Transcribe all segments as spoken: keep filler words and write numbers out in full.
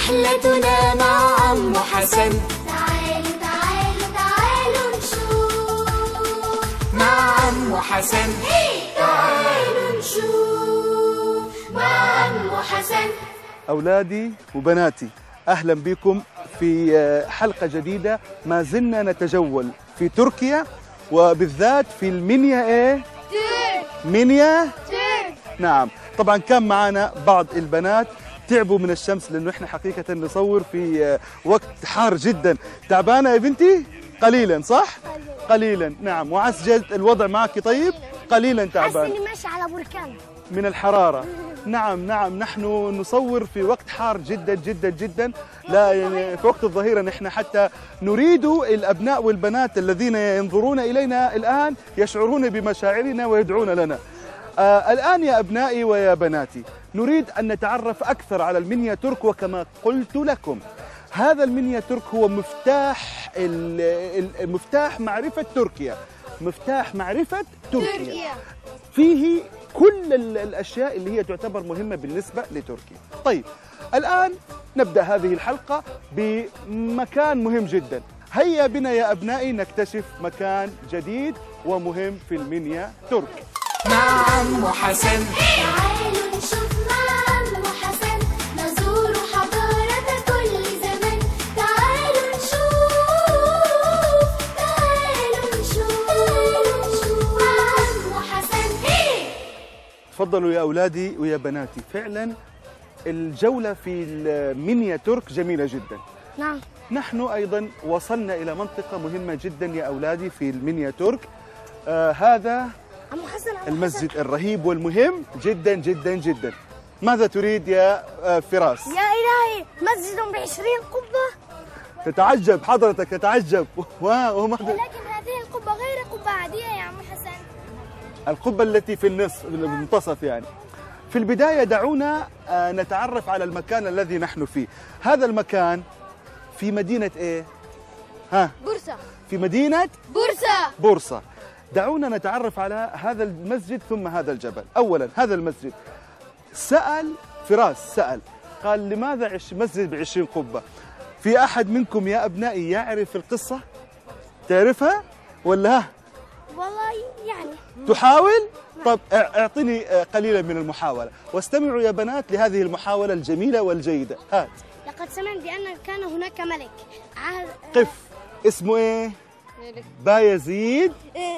رحلتنا مع عمو حسن. تعالوا تعالوا تعالوا نشوف مع عمو حسن. تعالوا نشوف مع عمو حسن. أولادي وبناتي، أهلا بكم في حلقة جديدة. ما زلنا نتجول في تركيا وبالذات في المنيا. إيه؟ ترك. منيا؟ ترك. نعم، طبعا كان معنا بعض البنات تعبوا من الشمس لأنه إحنا حقيقة نصور في وقت حار جدا. تعبانة يا بنتي؟ قليلا صح؟ قليلا نعم. وعسجد الوضع معك طيب؟ قليلا تعبان. حاسة إني ماشي على بركان من الحرارة. نعم نعم، نحن نصور في وقت حار جدا جدا جدا. لا يعني في وقت الظهيرة نحن حتى نريد الأبناء والبنات الذين ينظرون إلينا الآن يشعرون بمشاعرنا ويدعون لنا. آه الآن يا أبنائي ويا بناتي نريد أن نتعرف أكثر على المنيا ترك. وكما قلت لكم هذا المنيا ترك هو مفتاح مفتاح معرفة تركيا. مفتاح معرفة تركيا, تركيا. فيه كل الأشياء اللي هي تعتبر مهمة بالنسبة لتركيا. طيب الآن نبدأ هذه الحلقة بمكان مهم جدا. هيا بنا يا أبنائي نكتشف مكان جديد ومهم في المنيا ترك مع عمو حسن. تعالوا نشوف مع عمو حسن، نزور حضارة كل زمان. تعالوا نشوف تعالوا نشوف مع عمو حسن. تفضلوا يا أولادي ويا بناتي. فعلا الجولة في المنيا ترك جميلة جدا. نعم. نحن أيضا وصلنا إلى منطقة مهمة جدا يا أولادي في المنيا ترك. آه هذا عمو حسن عمو المسجد حسن. الرهيب والمهم جدا جدا جدا. ماذا تريد يا آه فراس؟ يا إلهي، مسجد بعشرين قبة. تتعجب حضرتك، تتعجب. واو. لكن هذه القبة غير قبة عادية يا عمو حسن. القبة التي في النصف في المنتصف يعني. في البداية دعونا آه نتعرف على المكان الذي نحن فيه. هذا المكان في مدينة إيه؟ ها؟ بورصة. في مدينة بورصة. بورصة. دعونا نتعرف على هذا المسجد ثم هذا الجبل. أولا هذا المسجد سأل فراس سأل قال لماذا عش مسجد بعشرين قبة؟ في أحد منكم يا أبنائي يعرف القصة؟ تعرفها ولا ها؟ والله يعني تحاول؟ طب اعطيني قليلا من المحاولة واستمعوا يا بنات لهذه المحاولة الجميلة والجيدة. هات. لقد سمعت بأن كان هناك ملك. قف. اسمه ايه؟ بايزيد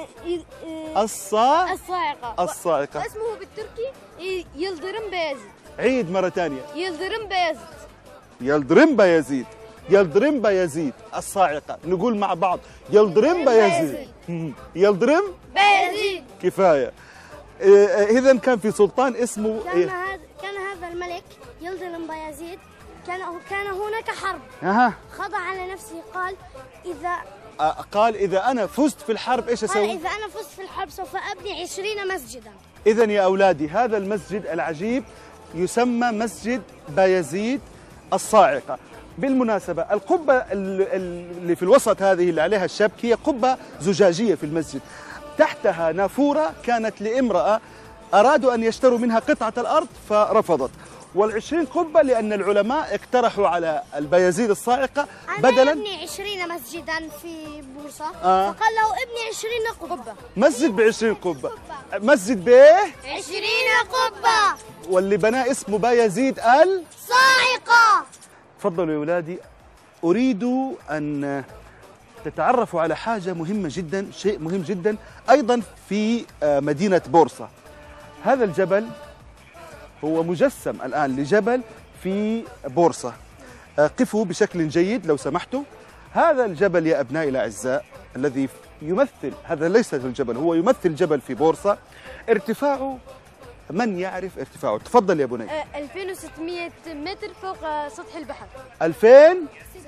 الصا الصاعقة. الصاعقة. اسمه بالتركي يلدرم بايزيد. عيد مرة ثانية. يلدرم بايزيد. يلدرم بايزيد. يلدرم بايزيد الصاعقة. نقول مع بعض يلدرم بايزيد. يلدرم بايزيد. كفاية. إذا كان في سلطان اسمه كان هذا كان هذا الملك يلدرم بايزيد. كان كان هناك حرب. أها. خضع على نفسه. قال إذا قال إذا أنا فزت في الحرب إيش أسوي؟ قال إذا أنا فزت في الحرب سوف أبني عشرين مسجدا. إذا يا أولادي هذا المسجد العجيب يسمى مسجد بايزيد الصاعقة. بالمناسبة القبة اللي في الوسط هذه اللي عليها الشبك هي قبة زجاجية في المسجد. تحتها نافورة كانت لامرأة أرادوا أن يشتروا منها قطعة الأرض فرفضت. والعشرين قبة لأن العلماء اقترحوا على البايزيد الصاعقة بدلا ابني عشرين مسجدا في بورصة. آه. فقال له ابني عشرين قبة. مسجد بعشرين قبة. مسجد بايه؟ عشرين قبة. واللي بناه اسمه بايزيد الصاعقة. تفضلوا يا أولادي. أريد أن تتعرفوا على حاجة مهمة جدا، شيء مهم جدا أيضا في مدينة بورصة. هذا الجبل هو مجسم الآن لجبل في بورصة. قفوا بشكل جيد لو سمحتوا. هذا الجبل يا أبنائي الأعزاء الذي يمثل، هذا ليس الجبل، هو يمثل جبل في بورصة. ارتفاعه، من يعرف ارتفاعه؟ تفضل يا بني. ألفين وستمئة متر فوق سطح البحر. ألفين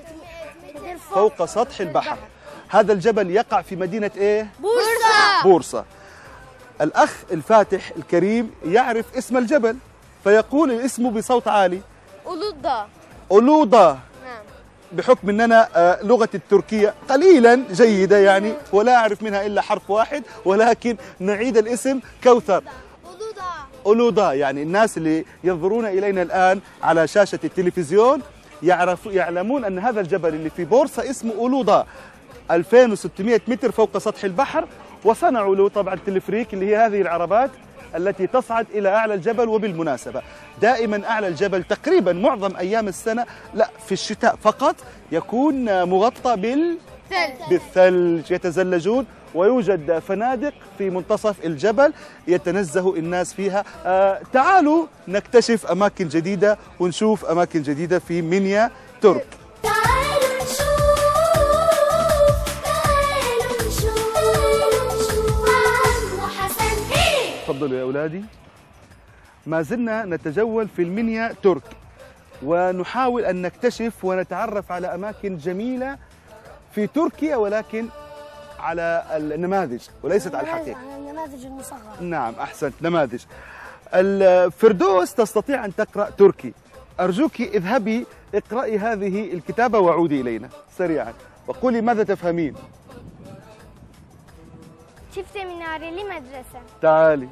فوق سطح البحر. هذا الجبل يقع في مدينة ايه؟ بورصة. بورصة. الأخ الفاتح الكريم يعرف اسم الجبل فيقول الاسم بصوت عالي. أولودا. أولودا. نعم. بحكم أننا لغة التركية قليلا جيدة يعني ولا أعرف منها إلا حرف واحد، ولكن نعيد الاسم كوثر. أولودا. أولودا يعني الناس اللي ينظرون إلينا الآن على شاشة التلفزيون يعرف يعلمون أن هذا الجبل اللي في بورصة اسمه أولوضا، ألفين وستمئة متر فوق سطح البحر، وصنعوا له طبعا تلفريك اللي هي هذه العربات التي تصعد إلى أعلى الجبل. وبالمناسبة دائما أعلى الجبل تقريبا معظم أيام السنة، لا في الشتاء فقط، يكون مغطى بال بالثلج، يتزلجون، ويوجد فنادق في منتصف الجبل يتنزه الناس فيها. آه تعالوا نكتشف أماكن جديدة ونشوف أماكن جديدة في منيا ترك. تعالوا نشوف تعالوا نشوف عمو حسن. تفضلوا يا أولادي. ما زلنا نتجول في المنيا ترك ونحاول أن نكتشف ونتعرف على أماكن جميلة في تركيا، ولكن على النماذج وليست على الحقيقة. على النماذج المصغرة. نعم أحسنت، نماذج. الفردوس تستطيع أن تقرأ تركي، أرجوك اذهبي اقرأي هذه الكتابة وعودي إلينا سريعا وقولي ماذا تفهمين. شفت منارلي مدرسة. تعالي.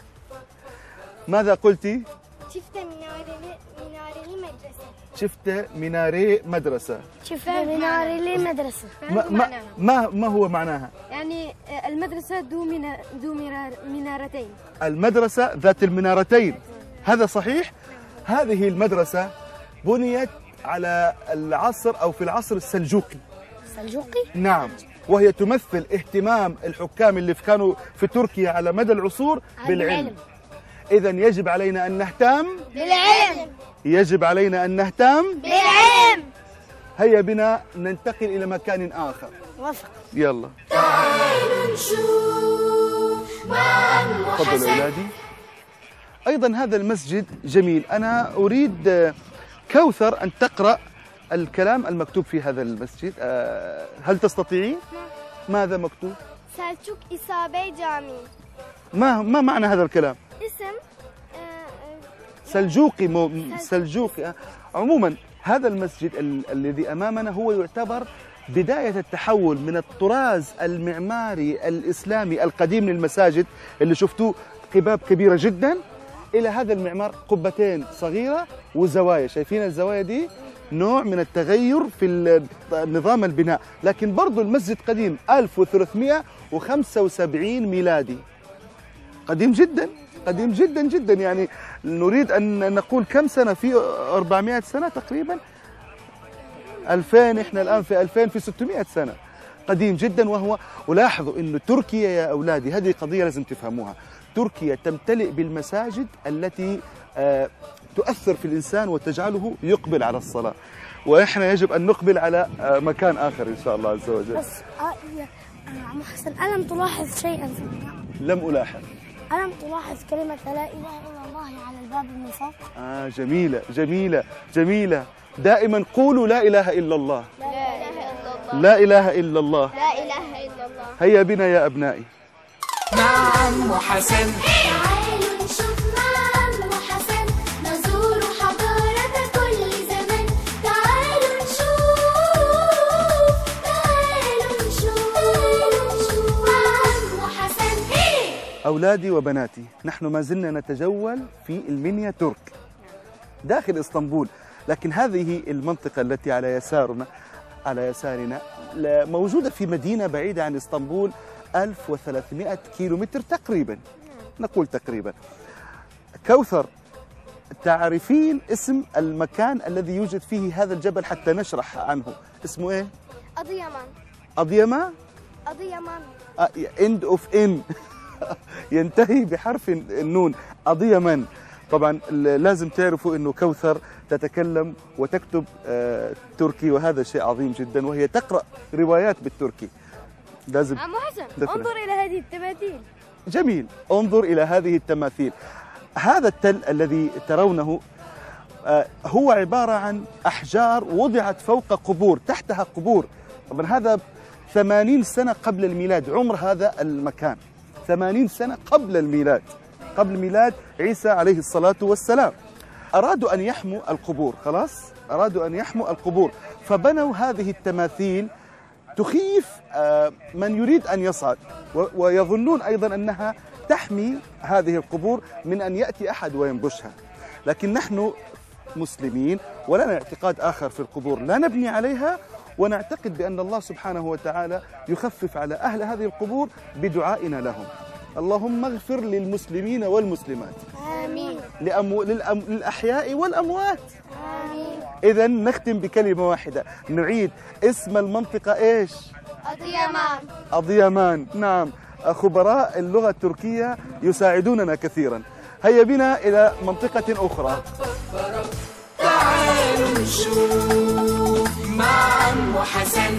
ماذا قلتي؟ شفت منارلي منارلي مدرسة. شفت مناري مدرسة. شفت منارلي مدرسة. ما, ما, ما, ما هو معناها؟ يعني المدرسة ذو منا- ذو منار- منارتين. المدرسة ذات المنارتين، هذا صحيح؟ هذه المدرسة بنيت على العصر أو في العصر السلجوقي. سلجوقي؟ نعم، وهي تمثل اهتمام الحكام اللي كانوا في تركيا على مدى العصور بالعلم. إذن يجب علينا أن نهتم بالعلم. يجب علينا أن نهتم بالعلم. هيا بنا ننتقل إلى مكان آخر. وفق. يلا تعالوا نشوف مع عمو تفضلوا حسن. أولادي. أيضا هذا المسجد جميل. أنا أريد كوثر أن تقرأ الكلام المكتوب في هذا المسجد. أه، هل تستطيعين؟ ماذا مكتوب؟ سلجوق إسا بي جامي. ما ما معنى هذا الكلام؟ اسم آه، سلجوقي مو سلجوقي. أه، عموما هذا المسجد ال الذي أمامنا هو يعتبر بداية التحول من الطراز المعماري الإسلامي القديم للمساجد اللي شفتوه قباب كبيرة جدا إلى هذا المعمار قبتين صغيرة وزوايا. شايفين الزوايا دي؟ نوع من التغير في نظام البناء، لكن برضو المسجد قديم ألف وثلاثمئة وخمسة وسبعين ميلادي، قديم جدا قديم جدا جدا. يعني نريد أن نقول كم سنة في أربعمئة سنة تقريبا، ألفين، إحنا الآن في ألفين، في ستمئة سنة، قديم جدا. وهو ولاحظوا أن تركيا يا أولادي، هذه قضية لازم تفهموها، تركيا تمتلئ بالمساجد التي آه تؤثر في الإنسان وتجعله يقبل على الصلاة، وإحنا يجب أن نقبل على آه مكان آخر إن شاء الله عز وجل. بس آه يا آه، عمو حسن، ألم تلاحظ شيئا في البناء؟ لم ألاحظ. ألم تلاحظ كلمة لا إله إلا الله على الباب من فوق؟ آه جميلة جميلة جميلة. دائما قولوا لا إله إلا الله. لا إله إلا الله. لا إله إلا الله. لا إله إلا الله. هيا بنا يا أبنائي. مع عمو حسن. تعالوا نشوف مع عمو حسن، نزور حضارة كل زمان. تعالوا نشوف تعالوا نشوف مع عمو حسن. أولادي وبناتي، نحن ما زلنا نتجول في المنيا ترك داخل إسطنبول، لكن هذه المنطقة التي على يسارنا على يسارنا موجودة في مدينة بعيدة عن إسطنبول ألف وثلاثمئة كيلومتر تقريبا، نقول تقريبا. كوثر، تعرفين اسم المكان الذي يوجد فيه هذا الجبل حتى نشرح عنه؟ اسمه إيه؟ أضيمان. أضيما؟ أضيمان. end of in ينتهي بحرف النون، أضيما. طبعا لازم تعرفوا أنه كوثر تتكلم وتكتب آه تركي، وهذا شيء عظيم جدا، وهي تقرأ روايات بالتركي. لازم عمو حسن دفرة. انظر إلى هذه التماثيل. جميل، انظر إلى هذه التماثيل. هذا التل الذي ترونه آه هو عبارة عن أحجار وضعت فوق قبور، تحتها قبور. طبعا هذا ثمانين سنة قبل الميلاد، عمر هذا المكان ثمانين سنة قبل الميلاد، قبل ميلاد عيسى عليه الصلاة والسلام. أرادوا أن يحموا القبور، خلاص أرادوا أن يحموا القبور، فبنوا هذه التماثيل تخيف من يريد أن يصعد، ويظنون أيضا أنها تحمي هذه القبور من أن يأتي أحد وينبشها. لكن نحن مسلمين ولنا اعتقاد آخر في القبور لا نبني عليها، ونعتقد بأن الله سبحانه وتعالى يخفف على أهل هذه القبور بدعائنا لهم. اللهم اغفر للمسلمين والمسلمات، آمين. لأمو... للأم... للأحياء والأموات. آمين. إذا نختم بكلمة واحدة، نعيد اسم المنطقة إيش؟ أضيمان. أضيمان. نعم، خبراء اللغة التركية يساعدوننا كثيرا. هيا بنا إلى منطقة أخرى. تعالوا نشوف مع عم حسن.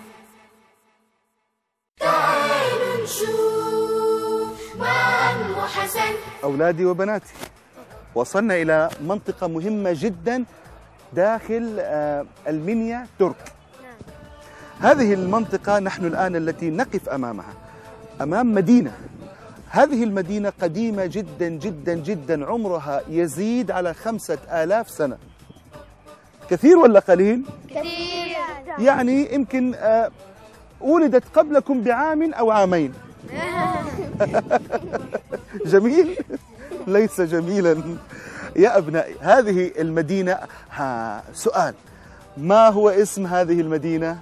تعالوا نشوف مع عم حسن. أولادي وبناتي، وصلنا إلى منطقة مهمة جدا داخل آه، المنيا ترك. هذه المنطقة نحن الآن التي نقف أمامها، أمام مدينة. هذه المدينة قديمة جدا جدا جدا، عمرها يزيد على خمسة آلاف سنة. كثير ولا قليل؟ كثير. يعني يمكن آه، ولدت قبلكم بعام أو عامين. جميل؟ ليس جميلا يا أبنائي. هذه المدينة، ها سؤال، ما هو اسم هذه المدينة؟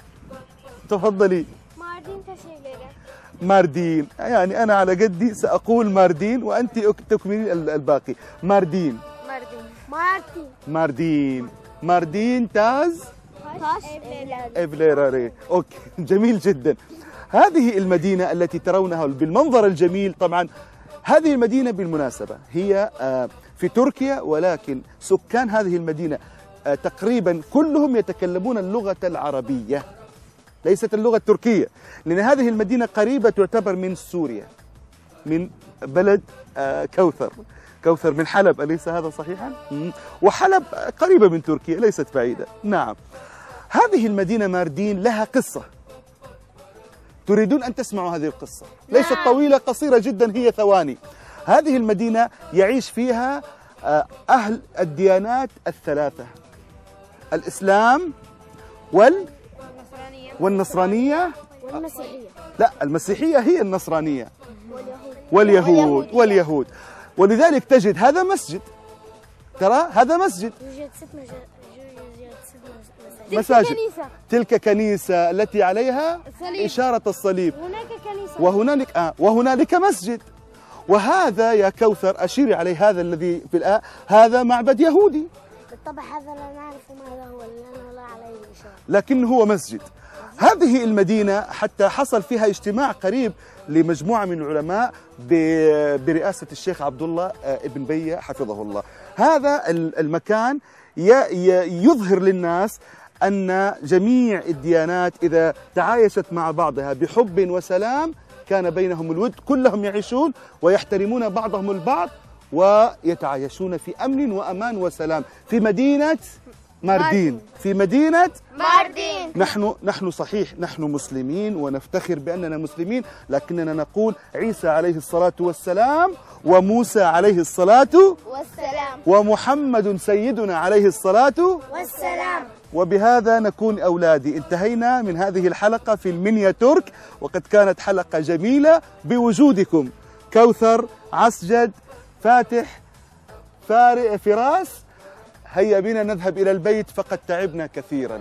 تفضلي. Mardin teşekkürler. ماردين. يعني أنا على قدي سأقول ماردين وأنت تكملين الباقي. ماردين. Mardin. Mardin. ماردين. ماردين تاز Taş evler. إفليراري. أوكي، جميل جدا. هذه المدينة التي ترونها بالمنظر الجميل، طبعا هذه المدينة بالمناسبة هي آه، في تركيا، ولكن سكان هذه المدينة آه، تقريبا كلهم يتكلمون اللغة العربية، ليست اللغة التركية، لأن هذه المدينة قريبة تعتبر من سوريا، من بلد آه، كوثر. كوثر من حلب، أليس هذا صحيحا؟ مم. وحلب قريبة من تركيا، ليست بعيدة. نعم. هذه المدينة ماردين لها قصة، تريدون أن تسمعوا هذه القصة؟ ليست طويلة، قصيرة جدا، هي ثواني. هذه المدينة يعيش فيها آه، أهل الديانات الثلاثة، الإسلام وال والنصرانية. والمسيحية. لا، المسيحية هي النصرانية. واليهود. واليهود واليهود. ولذلك تجد هذا مسجد، ترى هذا مسجد، يوجد ست مج- يوجد ست مساجد. مساجد. كنيسة. تلك كنيسة التي عليها الصليب. إشارة الصليب. هناك كنيسة. وهنالك آه وهنالك مسجد. وهذا يا كوثر أشيري عليه، هذا الذي في الآن هذا معبد يهودي، بالطبع هذا لا نعرف ماذا هو لأنه لا عليه إشارة. لكن هو مسجد. هذه المدينة حتى حصل فيها اجتماع قريب لمجموعة من العلماء ب- برئاسة الشيخ عبد الله آه، ابن بية حفظه الله. هذا ال- المكان ي- ي- يظهر للناس أن جميع الديانات إذا تعايشت مع بعضها بحب وسلام كان بينهم الود، كلهم يعيشون ويحترمون بعضهم البعض ويتعايشون في أمن وأمان وسلام في مدينة ماردين. في مدينة ماردين. نحن نحن صحيح نحن مسلمين ونفتخر بأننا مسلمين، لكننا نقول عيسى عليه الصلاة والسلام وموسى عليه الصلاة والسلام. ومحمد سيدنا عليه الصلاة. والسلام. وبهذا نكون أولادي انتهينا من هذه الحلقة في المنيا ترك، وقد كانت حلقة جميلة بوجودكم كوثر، عسجد، فاتح، فار- فراس. هيا بنا نذهب إلى البيت فقد تعبنا كثيرا.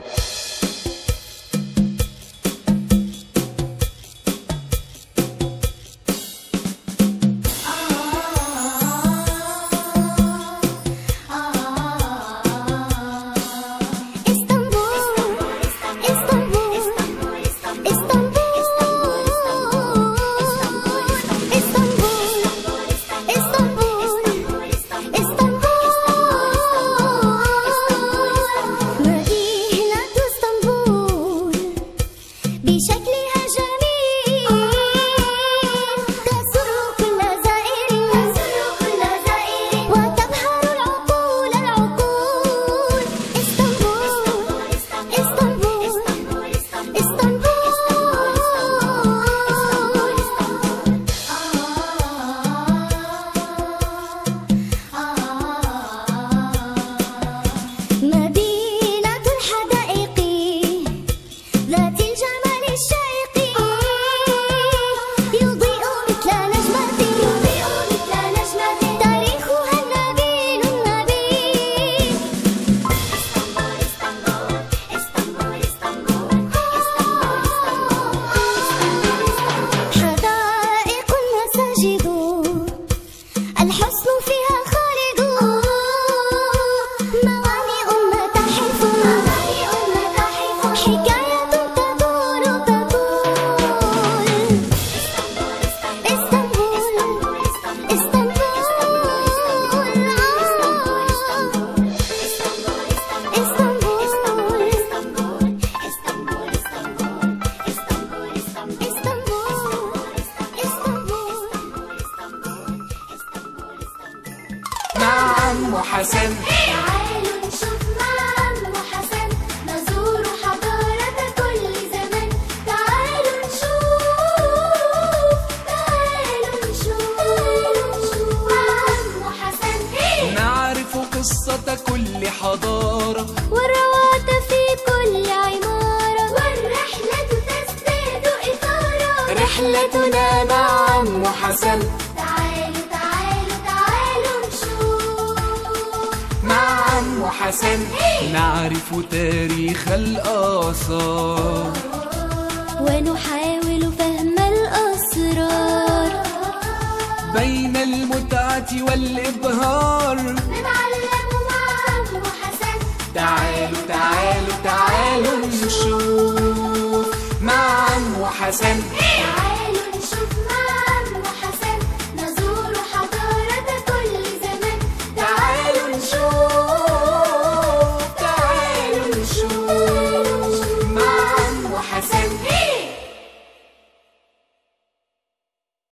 مدينة حسن. تعالوا نشوف مع عمو حسن، نزور حضارة كل زمان. تعالوا نشوف، تعالوا نشوف مع عمو حسن. نعرف قصة كل حضارة والروعة في كل عمارة، والرحلة تزداد إثارة. رحلتنا مع عمو حسن. تعالوا تعالوا تعالوا نشوف مع عمو حسن نعرف تاريخ الآثار، ونحاول فهم الأسرار. بين المتعة والإبهار. نتعلم مع عمو حسن. تعالوا تعالوا تعالوا نشوف مع عمو حسن.